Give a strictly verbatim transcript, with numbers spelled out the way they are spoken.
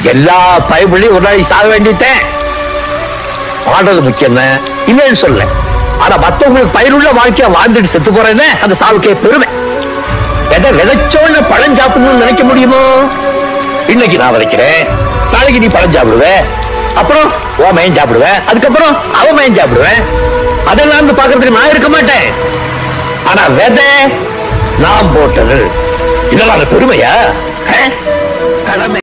எல்லா பயபுள்ளையும் ஒரு நாளைக்கு சாக வேண்டிட்டேன். வாழ்றது முக்கியம் இல்லைன்னு சொல்ல, ஆனா மத்தவங்களுக்கு பயிருள்ள வாழ்க்கையா வாழ்ந்துட்டு செத்து போறேன்னு அந்த சாவுக்கே பெருமை. எதை விதைச்சோன்னு பழம் சாப்பிடணும்னு நினைக்க முடியுமோ? இன்னைக்கு நான் விதைக்கிறேன், நாளைக்கு நீ பழம் சாப்பிடுவ, அப்புறம் ஓ மயன் சாப்பிடுவேன், அதுக்கப்புறம் அவ மயன் சாப்பிடுவேன். அதெல்லாம் பாக்குறதுக்கு நான் இருக்க மாட்டேன். ஆனா விதை நான் போட்டது, இதெல்லாம் அந்த பெருமையா? கடமை.